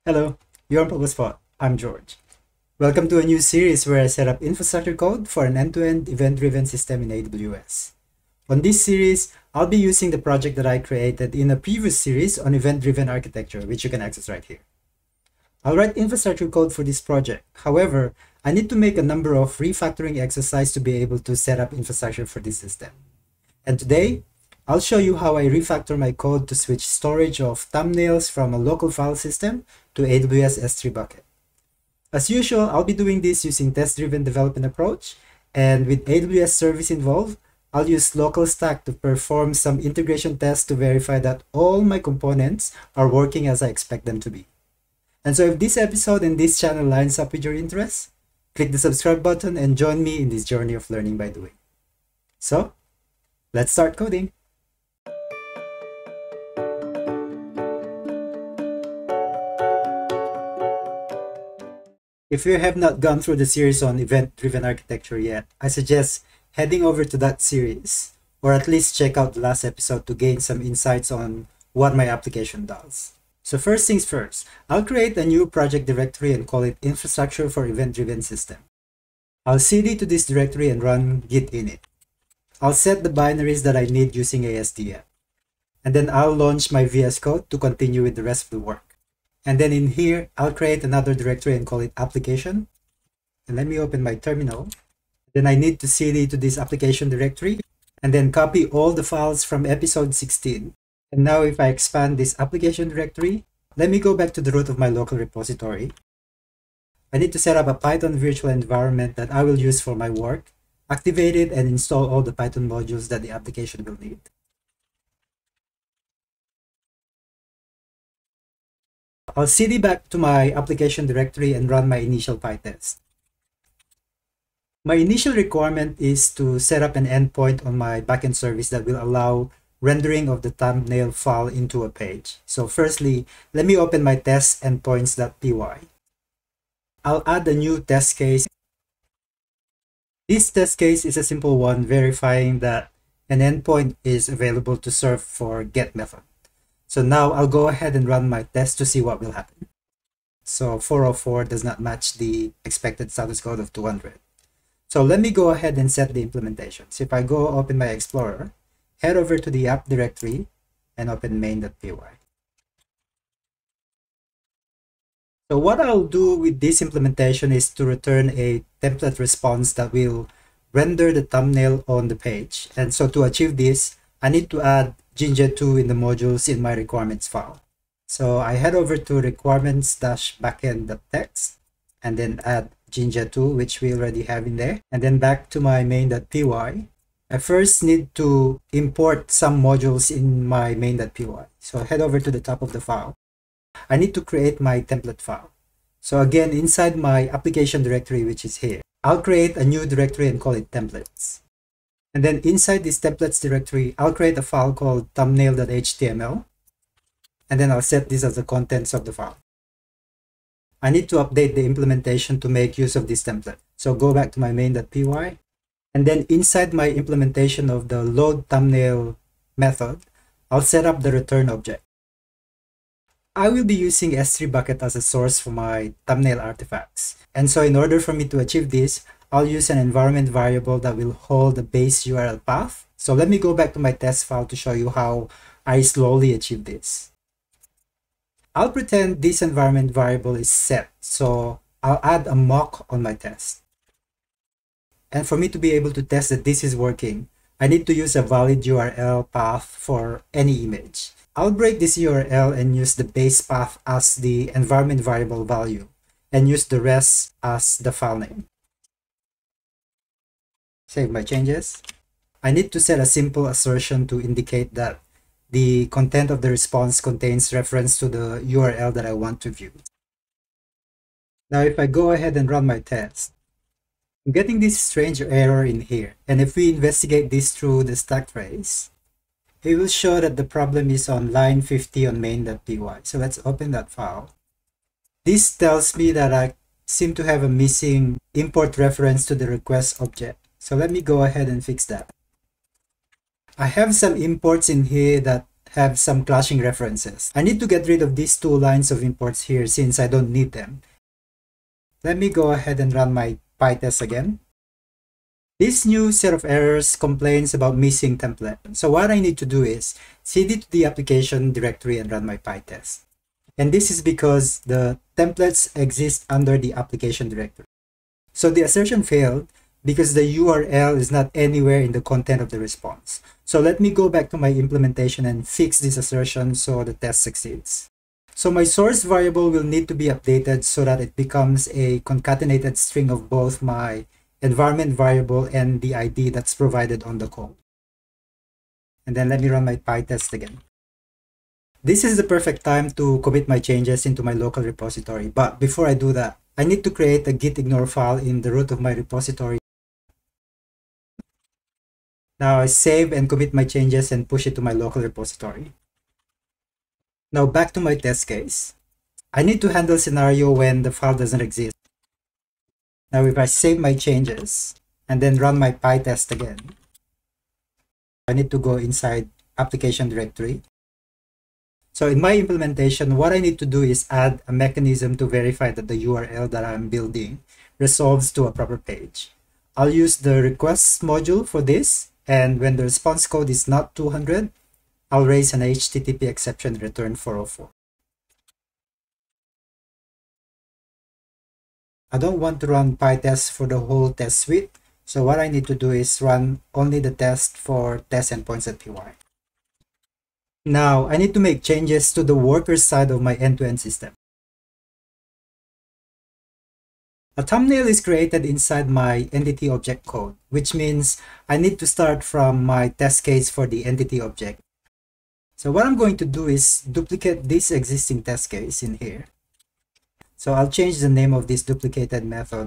Hello, you're on Purple Spot. I'm George. Welcome to a new series where I set up infrastructure code for an end-to-end event-driven system in AWS. On this series, I'll be using the project that I created in a previous series on event-driven architecture, which you can access right here. I'll write infrastructure code for this project. However, I need to make a number of refactoring exercises to be able to set up infrastructure for this system. And today, I'll show you how I refactor my code to switch storage of thumbnails from a local file system to AWS S3 Bucket. As usual, I'll be doing this using test-driven development approach, and with AWS service involved, I'll use local stack to perform some integration tests to verify that all my components are working as I expect them to be. And so if this episode and this channel lines up with your interests, click the subscribe button and join me in this journey of learning by doing. So, let's start coding. If you have not gone through the series on event-driven architecture yet, I suggest heading over to that series, or at least check out the last episode to gain some insights on what my application does. So first things first, I'll create a new project directory and call it infrastructure for event-driven system. I'll cd to this directory and run git init. I'll set the binaries that I need using ASDF. And then I'll launch my VS Code to continue with the rest of the work. And then in here, I'll create another directory and call it application. And let me open my terminal. Then I need to cd to this application directory and then copy all the files from episode 16. And now if I expand this application directory, let me go back to the root of my local repository. I need to set up a Python virtual environment that I will use for my work, activate it, and install all the Python modules that the application will need. I'll cd back to my application directory and run my initial PyTest. My initial requirement is to set up an endpoint on my backend service that will allow rendering of the thumbnail file into a page. So firstly, let me open my test endpoints.py. I'll add a new test case. This test case is a simple one verifying that an endpoint is available to serve for get method. So now I'll go ahead and run my test to see what will happen. So 404 does not match the expected status code of 200. So let me go ahead and set the implementation. So if I go open my Explorer, head over to the app directory and open main.py. So what I'll do with this implementation is to return a template response that will render the thumbnail on the page. And so to achieve this, I need to add Jinja2 in the modules in my requirements file. So I head over to requirements-backend.txt and then add Jinja2, which we already have in there. And then back to my main.py. I first need to import some modules in my main.py. So head over to the top of the file. I need to create my template file. So again, inside my application directory, which is here, I'll create a new directory and call it templates. And then inside this templates directory, I'll create a file called thumbnail.html. And then I'll set this as the contents of the file. I need to update the implementation to make use of this template. So go back to my main.py. And then inside my implementation of the load thumbnail method, I'll set up the return object. I will be using S3 Bucket as a source for my thumbnail artifacts. And so in order for me to achieve this, I'll use an environment variable that will hold the base URL path. So let me go back to my test file to show you how I slowly achieve this. I'll pretend this environment variable is set. So I'll add a mock on my test. And for me to be able to test that this is working, I need to use a valid URL path for any image. I'll break this URL and use the base path as the environment variable value and use the rest as the file name. Save my changes. I need to set a simple assertion to indicate that the content of the response contains reference to the URL that I want to view. Now if I go ahead and run my test, I'm getting this strange error in here. And if we investigate this through the stack trace, it will show that the problem is on line 50 on main.py. So let's open that file. This tells me that I seem to have a missing import reference to the request object. So let me go ahead and fix that. I have some imports in here that have some clashing references. I need to get rid of these two lines of imports here since I don't need them. Let me go ahead and run my PyTest again. This new set of errors complains about missing template. So what I need to do is cd to the application directory and run my PyTest. And this is because the templates exist under the application directory. So the assertion failed because the URL is not anywhere in the content of the response. So let me go back to my implementation and fix this assertion so the test succeeds. So my source variable will need to be updated so that it becomes a concatenated string of both my environment variable and the ID that's provided on the code. And then let me run my PyTest again. This is the perfect time to commit my changes into my local repository. But before I do that, I need to create a git ignore file in the root of my repository. Now I save and commit my changes and push it to my local repository. Now back to my test case. I need to handle scenario when the file doesn't exist. Now if I save my changes and then run my PyTest again, I need to go inside application directory. So in my implementation, what I need to do is add a mechanism to verify that the URL that I'm building resolves to a proper page. I'll use the requests module for this, and when the response code is not 200, I'll raise an HTTP exception and return 404. I don't want to run PyTest for the whole test suite, so what I need to do is run only the test for test endpoints.py. Now, I need to make changes to the worker side of my end-to-end system. A thumbnail is created inside my entity object code, which means I need to start from my test case for the entity object. So what I'm going to do is duplicate this existing test case in here. So I'll change the name of this duplicated method.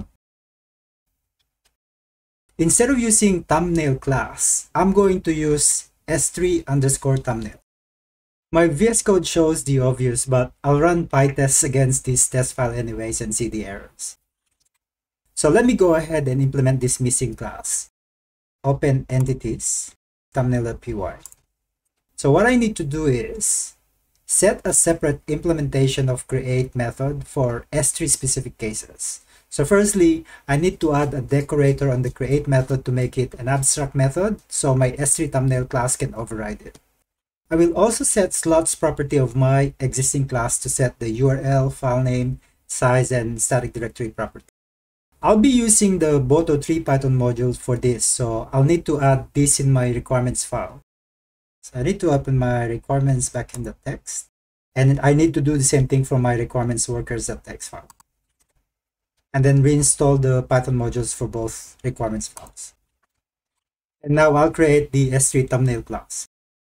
Instead of using thumbnail class, I'm going to use S3_thumbnail. My VS Code shows the obvious, but I'll run PyTest against this test file anyways and see the errors. So let me go ahead and implement this missing class. Open entities, thumbnail.py. So what I need to do is set a separate implementation of create method for S3 specific cases. So firstly, I need to add a decorator on the create method to make it an abstract method so my S3 thumbnail class can override it. I will also set slots property of my existing class to set the URL, file name, size, and static directory property. I'll be using the Boto3 Python module for this, so I'll need to add this in my requirements file. So I need to open my requirements back in the text, and I need to do the same thing for my requirements workers.txt file. And then reinstall the Python modules for both requirements files. And now I'll create the S3 thumbnail class.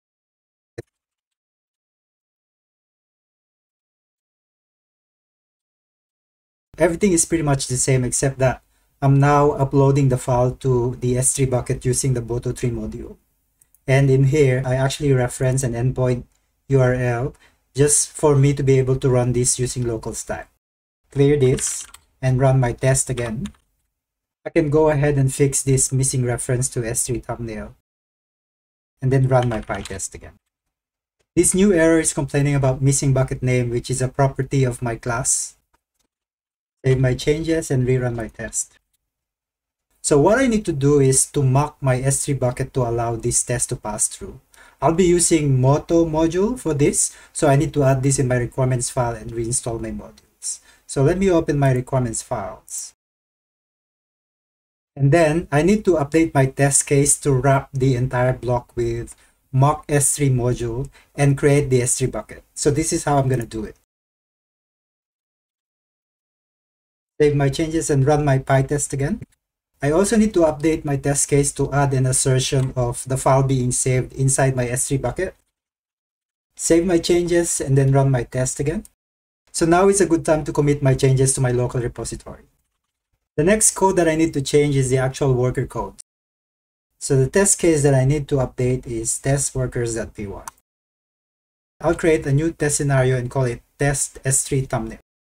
Everything is pretty much the same except that I'm now uploading the file to the S3 bucket using the Boto3 module. And in here, I actually reference an endpoint URL just for me to be able to run this using local stack. Clear this and run my test again. I can go ahead and fix this missing reference to S3 thumbnail and then run my PyTest again. This new error is complaining about missing bucket name, which is a property of my class. Save my changes and rerun my test. So what I need to do is to mock my S3 bucket to allow this test to pass through. I'll be using Moto module for this, so I need to add this in my requirements file and reinstall my modules. So let me open my requirements files. And then I need to update my test case to wrap the entire block with mock S3 module and create the S3 bucket. So this is how I'm going to do it. Save my changes and run my PyTest again. I also need to update my test case to add an assertion of the file being saved inside my S3 bucket. Save my changes and then run my test again. So now is a good time to commit my changes to my local repository. The next code that I need to change is the actual worker code. So the test case that I need to update is test_workers.py. I'll create a new test scenario and call it test S3 thumbnail.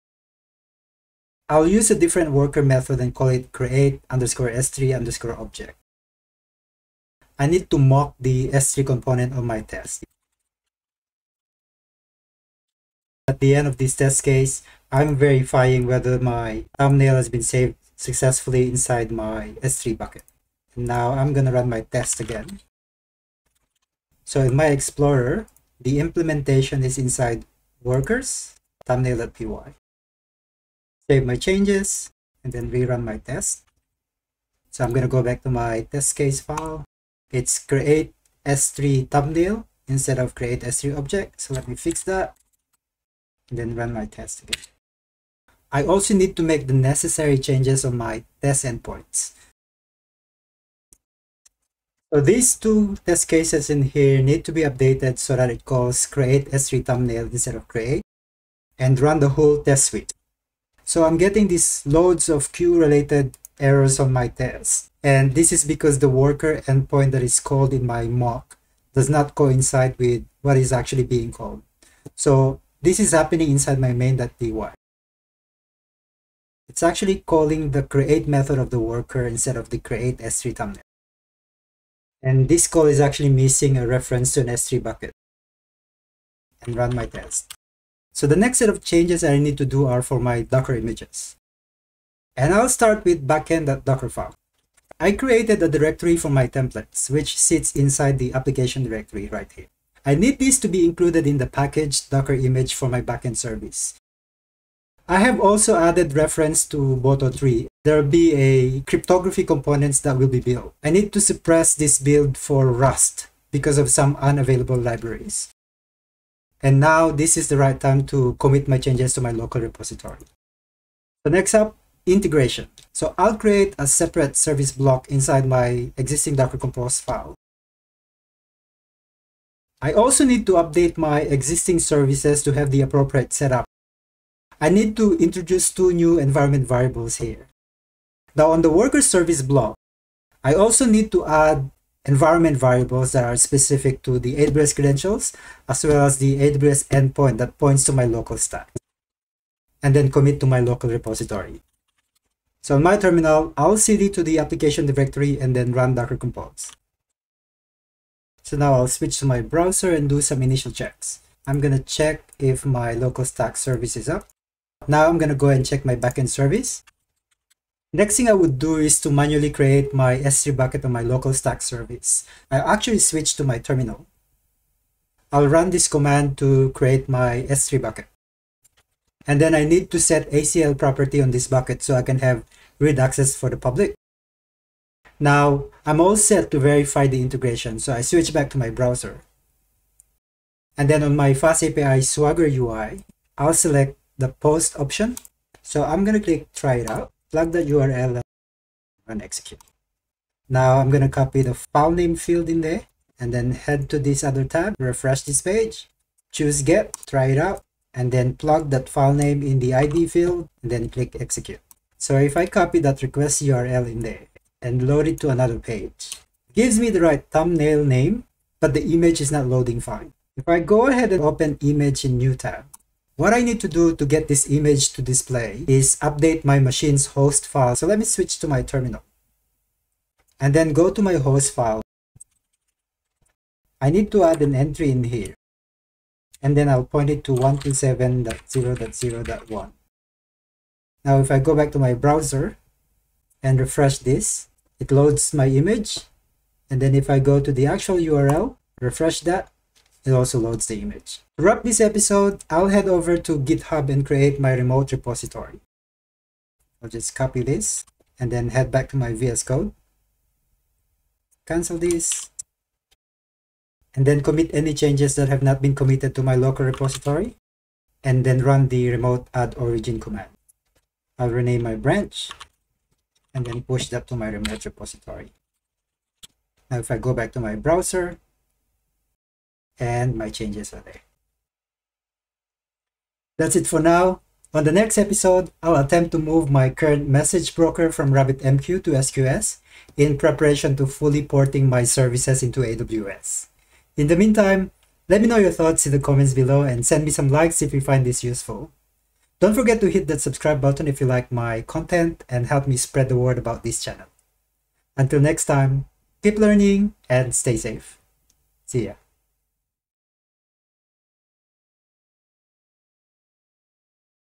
I'll use a different worker method and call it create_S3_object. I need to mock the S3 component of my test. At the end of this test case, I'm verifying whether my thumbnail has been saved successfully inside my S3 bucket. And now I'm going to run my test again. So in my Explorer, the implementation is inside workers, thumbnail.py. Save my changes and then rerun my test. So I'm going to go back to my test case file. It's create S3 thumbnail instead of create S3 object. So let me fix that and then run my test again. I also need to make the necessary changes on my test endpoints. So these two test cases in here need to be updated so that it calls create S3 thumbnail instead of create and run the whole test suite. So I'm getting these loads of queue related errors on my test. And this is because the worker endpoint that is called in my mock does not coincide with what is actually being called. So this is happening inside my main.py. It's actually calling the create method of the worker instead of the create S3 thumbnail. And this call is actually missing a reference to an S3 bucket. And run my test. So the next set of changes I need to do are for my Docker images. And I'll start with backend.docker file. I created a directory for my templates, which sits inside the application directory right here. I need this to be included in the packaged Docker image for my backend service. I have also added reference to Boto3. There will be a cryptography components that will be built. I need to suppress this build for Rust because of some unavailable libraries. And now this is the right time to commit my changes to my local repository. So next up, integration. So I'll create a separate service block inside my existing Docker Compose file. I also need to update my existing services to have the appropriate setup. I need to introduce two new environment variables here. Now on the worker service block, I also need to add environment variables that are specific to the AWS credentials, as well as the AWS endpoint that points to my local stack, and then commit to my local repository. So on my terminal, I'll cd to the application directory and then run Docker Compose. So now I'll switch to my browser and do some initial checks. I'm going to check if my local stack service is up. Now I'm going to go and check my backend service. Next thing I would do is to manually create my S3 bucket on my local stack service. I actually switch to my terminal. I'll run this command to create my S3 bucket. And then I need to set ACL property on this bucket so I can have read access for the public. Now I'm all set to verify the integration, so I switch back to my browser. And then on my FastAPI Swagger UI, I'll select the post option. So I'm going to click try it out, plug the URL and execute. Now I'm going to copy the file name field in there and then head to this other tab, refresh this page, choose get, try it out, and then plug that file name in the ID field and then click execute. So if I copy that request URL in there and load it to another page, it gives me the right thumbnail name, but the image is not loading fine. If I go ahead and open image in new tab, what I need to do to get this image to display is update my machine's host file. So let me switch to my terminal and then go to my host file. I need to add an entry in here and then I'll point it to 127.0.0.1. Now if I go back to my browser and refresh this, it loads my image, and then if I go to the actual URL, refresh that, it also loads the image. To wrap this episode, I'll head over to GitHub and create my remote repository. I'll just copy this and then head back to my VS Code, cancel this, and then commit any changes that have not been committed to my local repository, and then run the remote add origin command. I'll rename my branch and then push that to my remote repository. Now if I go back to my browser, and my changes are there. That's it for now. On the next episode, I'll attempt to move my current message broker from RabbitMQ to SQS in preparation to fully porting my services into AWS. In the meantime, let me know your thoughts in the comments below and send me some likes if you find this useful. Don't forget to hit that subscribe button if you like my content and help me spread the word about this channel. Until next time, keep learning and stay safe. See ya.